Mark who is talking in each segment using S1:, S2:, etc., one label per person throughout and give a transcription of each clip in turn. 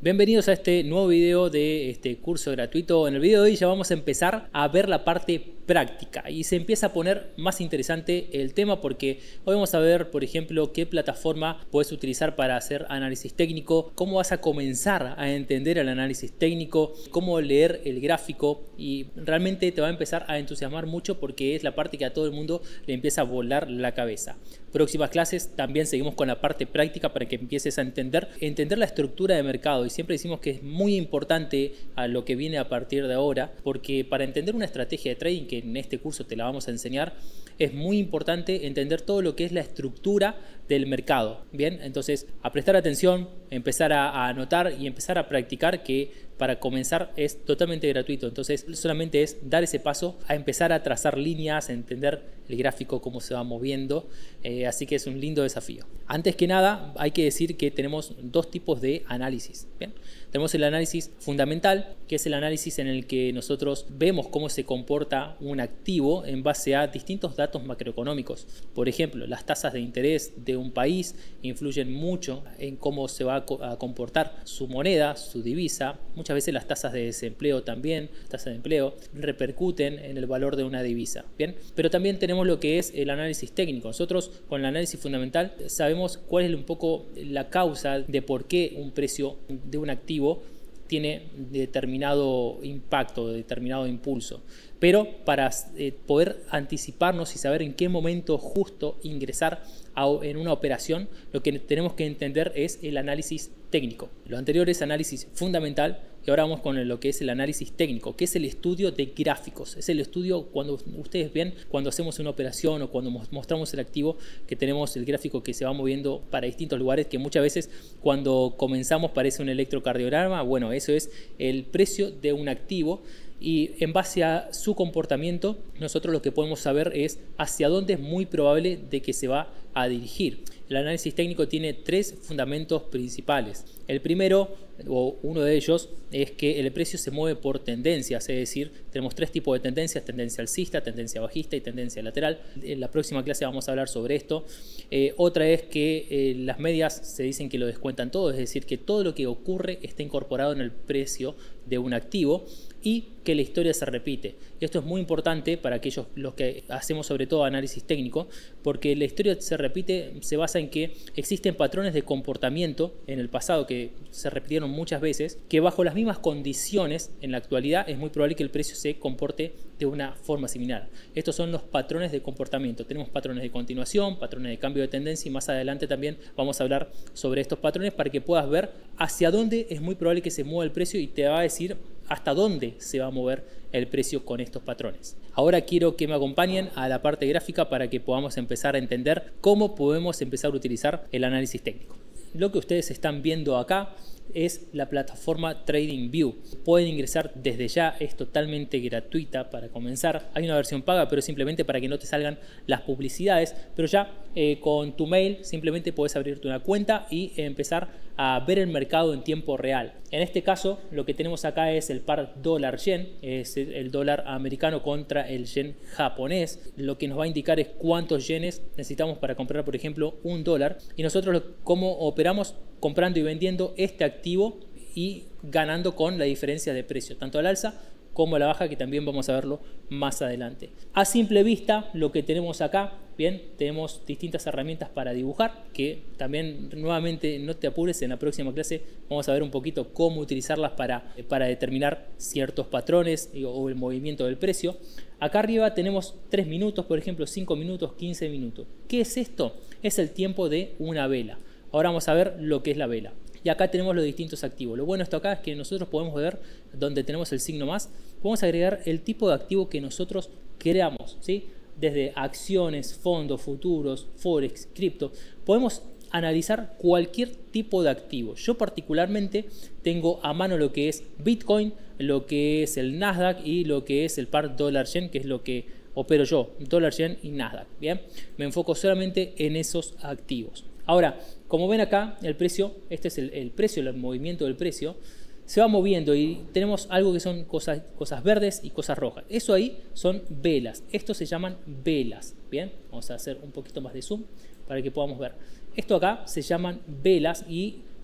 S1: Bienvenidos a este nuevo video de este curso gratuito. En el video de hoy ya vamos a empezar a ver la parte práctica y se empieza a poner más interesante el tema porque hoy vamos a ver, por ejemplo, qué plataforma puedes utilizar para hacer análisis técnico, cómo vas a comenzar a entender el análisis técnico, cómo leer el gráfico, y realmente te va a empezar a entusiasmar mucho porque es la parte que a todo el mundo le empieza a volar la cabeza. Próximas clases también seguimos con la parte práctica para que empieces a entender la estructura de mercado, y siempre decimos que es muy importante a lo que viene a partir de ahora, porque para entender una estrategia de trading, que en este curso te la vamos a enseñar, es muy importante entender todo lo que es la estructura del mercado. Bien, entonces a prestar atención, empezar a anotar y empezar a practicar, que para comenzar es totalmente gratuito. Entonces solamente es dar ese paso a empezar a trazar líneas, a entender el gráfico, cómo se va moviendo, así que es un lindo desafío. Antes que nada hay que decir que tenemos dos tipos de análisis. Bien, tenemos el análisis fundamental, que es el análisis en el que nosotros vemos cómo se comporta un activo en base a distintos datos macroeconómicos. Por ejemplo, las tasas de interés de un país influyen mucho en cómo se va a comportar su moneda, su divisa. Muchas veces las tasas de desempleo también, tasas de empleo, repercuten en el valor de una divisa. Bien, pero también tenemos lo que es el análisis técnico. Nosotros con el análisis fundamental sabemos cuál es un poco la causa de por qué un precio de un activo tiene determinado impacto, determinado impulso. Pero para poder anticiparnos y saber en qué momento justo ingresar en una operación, lo que tenemos que entender es el análisis técnico. Lo anterior es análisis fundamental y ahora vamos con lo que es el análisis técnico, que es el estudio de gráficos. Es el estudio cuando ustedes ven, cuando hacemos una operación o cuando mostramos el activo, que tenemos el gráfico que se va moviendo para distintos lugares, que muchas veces cuando comenzamos parece un electrocardiograma. Bueno, eso es el precio de un activo. Y en base a su comportamiento, nosotros lo que podemos saber es hacia dónde es muy probable de que se va a dirigir. El análisis técnico tiene tres fundamentos principales. El primero, o uno de ellos, es que el precio se mueve por tendencias, es decir, tenemos tres tipos de tendencias: tendencia alcista, tendencia bajista y tendencia lateral. En la próxima clase vamos a hablar sobre esto. Otra es que las medias se dicen que lo descuentan todo, es decir, que todo lo que ocurre está incorporado en el precio de un activo y que la historia se repite. Y esto es muy importante para aquellos los que hacemos sobre todo análisis técnico, porque la historia se repite, se basa en que existen patrones de comportamiento en el pasado que se repitieron muchas veces, que bajo las mismas condiciones en la actualidad es muy probable que el precio se comporte de una forma similar. Estos son los patrones de comportamiento. Tenemos patrones de continuación, patrones de cambio de tendencia, y más adelante también vamos a hablar sobre estos patrones para que puedas ver hacia dónde es muy probable que se mueva el precio, y te va a decir hasta dónde se va a mover el precio con estos patrones. Ahora quiero que me acompañen a la parte gráfica para que podamos empezar a entender cómo podemos empezar a utilizar el análisis técnico. Lo que ustedes están viendo acá es la plataforma TradingView. Pueden ingresar desde ya, es totalmente gratuita para comenzar. Hay una versión paga, pero simplemente para que no te salgan las publicidades. Pero ya con tu mail simplemente puedes abrirte una cuenta y empezar a ver el mercado en tiempo real. En este caso lo que tenemos acá es el par dólar-yen, es el dólar americano contra el yen japonés. Lo que nos va a indicar es cuántos yenes necesitamos para comprar, por ejemplo, $1. Y nosotros cómo operamos: comprando y vendiendo este activo y ganando con la diferencia de precio, tanto al alza como a la baja, que también vamos a verlo más adelante. A simple vista, lo que tenemos acá, bien, tenemos distintas herramientas para dibujar, que también nuevamente no te apures, en la próxima clase vamos a ver un poquito cómo utilizarlas para determinar ciertos patrones o el movimiento del precio. Acá arriba tenemos 3 minutos, por ejemplo, 5 minutos, 15 minutos. ¿Qué es esto? Es el tiempo de una vela. Ahora vamos a ver lo que es la vela. Y acá tenemos los distintos activos. Lo bueno de esto acá es que nosotros podemos ver, donde tenemos el signo más, podemos agregar el tipo de activo que nosotros queramos, ¿sí? Desde acciones, fondos, futuros, forex, cripto. Podemos analizar cualquier tipo de activo. Yo particularmente tengo a mano lo que es Bitcoin, lo que es el Nasdaq y lo que es el par dólar-yen, que es lo que opero yo, dólar-yen y Nasdaq. Bien, me enfoco solamente en esos activos. Ahora, como ven acá, el precio, este es el precio, el movimiento del precio, se va moviendo y tenemos algo que son cosas verdes y cosas rojas. Eso ahí son velas. Estos se llaman velas. Bien, vamos a hacer un poquito más de zoom para que podamos ver. Esto acá se llaman velas y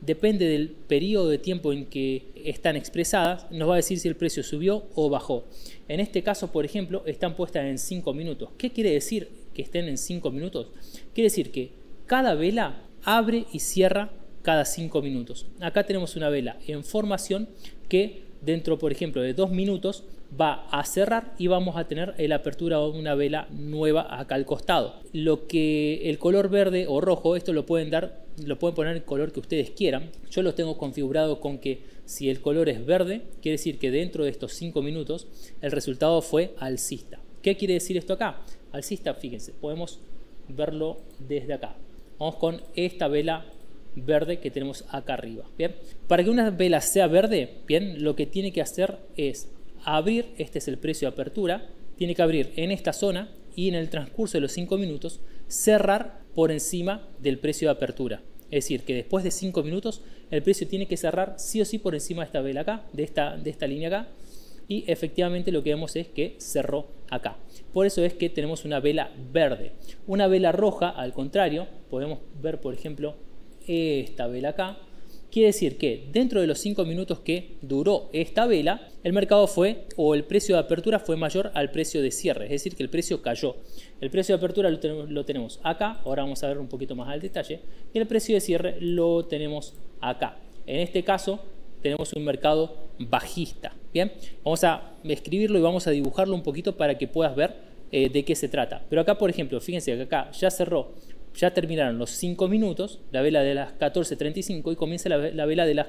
S1: depende del periodo de tiempo en que están expresadas, nos va a decir si el precio subió o bajó. En este caso, por ejemplo, están puestas en 5 minutos. ¿Qué quiere decir que estén en 5 minutos? Quiere decir que cada vela abre y cierra cada 5 minutos. Acá tenemos una vela en formación que dentro, por ejemplo, de 2 minutos va a cerrar y vamos a tener la apertura de una vela nueva acá al costado. Lo que el color verde o rojo, esto lo pueden poner el color que ustedes quieran. Yo lo tengo configurado con que si el color es verde, quiere decir que dentro de estos 5 minutos el resultado fue alcista. ¿Qué quiere decir esto acá? Alcista, fíjense, podemos verlo desde acá. Vamos con esta vela verde que tenemos acá arriba. Bien, para que una vela sea verde, bien, lo que tiene que hacer es abrir, este es el precio de apertura, tiene que abrir en esta zona y en el transcurso de los 5 minutos cerrar por encima del precio de apertura. Es decir, que después de 5 minutos el precio tiene que cerrar sí o sí por encima de esta vela acá, de esta línea acá, y efectivamente lo que vemos es que cerró acá. Por eso es que tenemos una vela verde. Una vela roja, al contrario, podemos ver por ejemplo esta vela acá. Quiere decir que dentro de los 5 minutos que duró esta vela, el mercado fue, o el precio de apertura fue mayor al precio de cierre, es decir, que el precio cayó. El precio de apertura lo tenemos acá, ahora vamos a ver un poquito más al detalle, y el precio de cierre lo tenemos acá. En este caso tenemos un mercado bajista. Bien, vamos a escribirlo y vamos a dibujarlo un poquito para que puedas ver de qué se trata. Pero acá, por ejemplo, fíjense que acá ya cerró. Ya terminaron los 5 minutos, la vela de las 14:35 y comienza la vela de las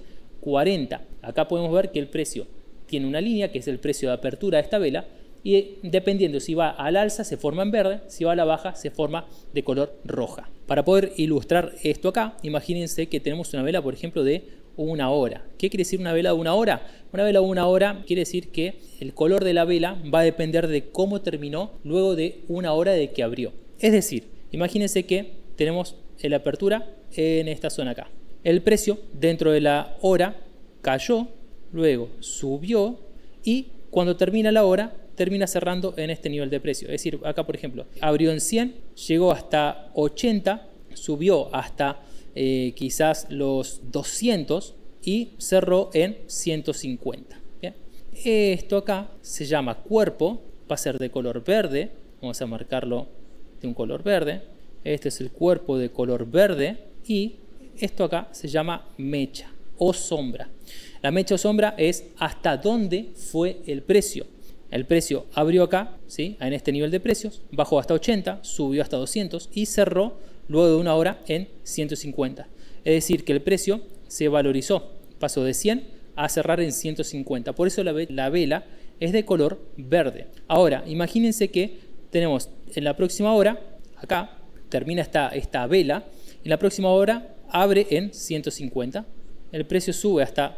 S1: 14:40. Acá podemos ver que el precio tiene una línea que es el precio de apertura de esta vela y dependiendo si va al alza se forma en verde, si va a la baja se forma de color roja. Para poder ilustrar esto acá, imagínense que tenemos una vela, por ejemplo, de 1 hora. ¿Qué quiere decir una vela de 1 hora? Una vela de 1 hora quiere decir que el color de la vela va a depender de cómo terminó luego de 1 hora de que abrió. Es decir, imagínense que tenemos la apertura en esta zona acá. El precio dentro de la hora cayó, luego subió y cuando termina la hora termina cerrando en este nivel de precio. Es decir, acá por ejemplo abrió en 100, llegó hasta 80, subió hasta quizás los 200 y cerró en 150. Bien. Esto acá se llama cuerpo, va a ser de color verde, vamos a marcarlo de un color verde. Este es el cuerpo de color verde y esto acá se llama mecha o sombra. La mecha o sombra es hasta dónde fue el precio. El precio abrió acá, ¿sí?, en este nivel de precios, bajó hasta 80, subió hasta 200 y cerró luego de 1 hora en 150. Es decir, que el precio se valorizó, pasó de 100 a cerrar en 150. Por eso la vela es de color verde. Ahora, imagínense que tenemos en la próxima hora, acá termina esta vela, en la próxima hora abre en 150, el precio sube hasta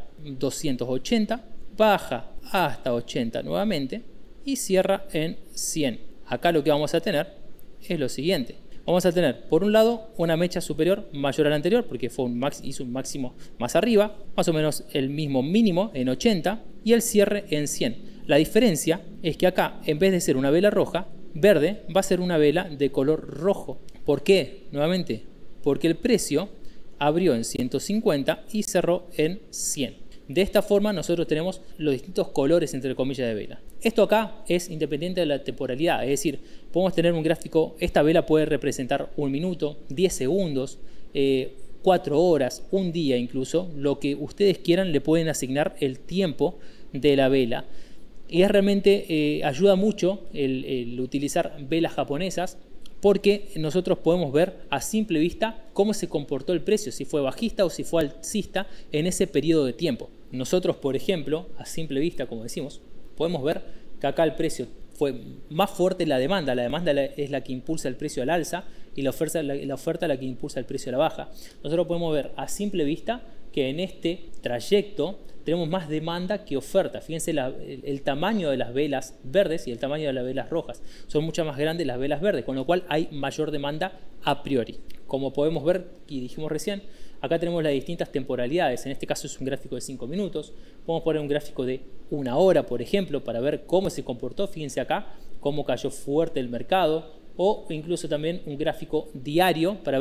S1: 280, baja hasta 80 nuevamente y cierra en 100. Acá lo que vamos a tener es lo siguiente. Vamos a tener, por un lado, una mecha superior mayor a la anterior, porque hizo un máximo más arriba, más o menos el mismo mínimo en 80 y el cierre en 100. La diferencia es que acá, en vez de ser una vela roja, verde, va a ser una vela de color rojo. ¿Por qué? Nuevamente, porque el precio abrió en 150 y cerró en 100. De esta forma nosotros tenemos los distintos colores entre comillas de vela. Esto acá es independiente de la temporalidad, es decir, podemos tener un gráfico, esta vela puede representar 1 minuto, 10 segundos, 4 horas, un día incluso, lo que ustedes quieran le pueden asignar el tiempo de la vela. Y es realmente ayuda mucho el utilizar velas japonesas porque nosotros podemos ver a simple vista cómo se comportó el precio, si fue bajista o si fue alcista en ese periodo de tiempo. Nosotros, por ejemplo, a simple vista, como decimos, podemos ver que acá el precio fue más fuerte la demanda es la que impulsa el precio al alza y la oferta la que impulsa el precio a la baja. Nosotros podemos ver a simple vista que en este trayecto tenemos más demanda que oferta. Fíjense el tamaño de las velas verdes y el tamaño de las velas rojas. Son mucho más grandes las velas verdes, con lo cual hay mayor demanda a priori. Como podemos ver y dijimos recién, acá tenemos las distintas temporalidades. En este caso es un gráfico de 5 minutos. Podemos poner un gráfico de 1 hora, por ejemplo, para ver cómo se comportó. Fíjense acá cómo cayó fuerte el mercado. O incluso también un gráfico diario para ver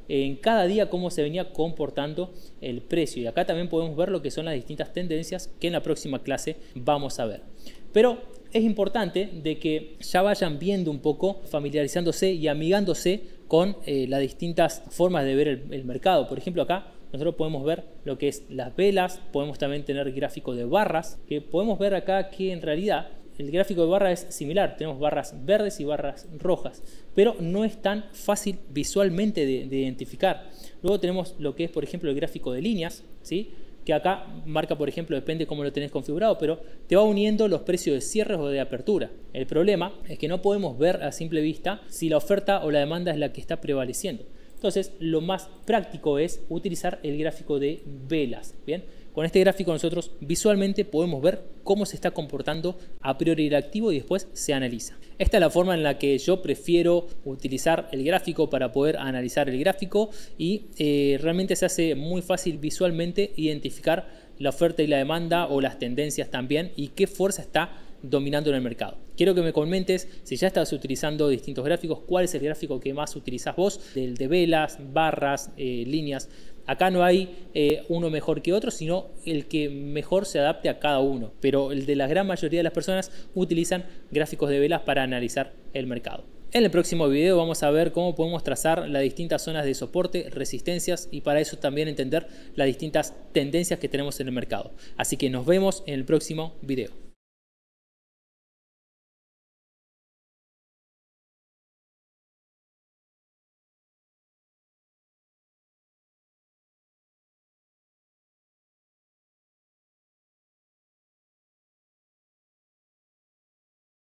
S1: en cada día cómo se venía comportando el precio. Y acá también podemos ver lo que son las distintas tendencias que en la próxima clase vamos a ver. Pero es importante de que ya vayan viendo un poco, familiarizándose y amigándose con las distintas formas de ver el mercado. Por ejemplo, acá nosotros podemos ver lo que es las velas, podemos también tener gráfico de barras, que podemos ver acá que en realidad el gráfico de barra es similar, tenemos barras verdes y barras rojas, pero no es tan fácil visualmente de identificar. Luego tenemos lo que es, por ejemplo, el gráfico de líneas, ¿sí? Que acá marca, por ejemplo, depende cómo lo tenés configurado, pero te va uniendo los precios de cierre o de apertura. El problema es que no podemos ver a simple vista si la oferta o la demanda es la que está prevaleciendo. Entonces, lo más práctico es utilizar el gráfico de velas. Bien, con este gráfico nosotros visualmente podemos ver cómo se está comportando a priori el activo y después se analiza. Esta es la forma en la que yo prefiero utilizar el gráfico para poder analizar el gráfico y realmente se hace muy fácil visualmente identificar la oferta y la demanda o las tendencias también y qué fuerza está dominando en el mercado. Quiero que me comentes si ya estás utilizando distintos gráficos, cuál es el gráfico que más utilizas vos, del de velas, barras, líneas. Acá no hay uno mejor que otro, sino el que mejor se adapte a cada uno. Pero el de la gran mayoría de las personas utilizan gráficos de velas para analizar el mercado. En el próximo video vamos a ver cómo podemos trazar las distintas zonas de soporte, resistencias y para eso también entender las distintas tendencias que tenemos en el mercado. Así que nos vemos en el próximo video.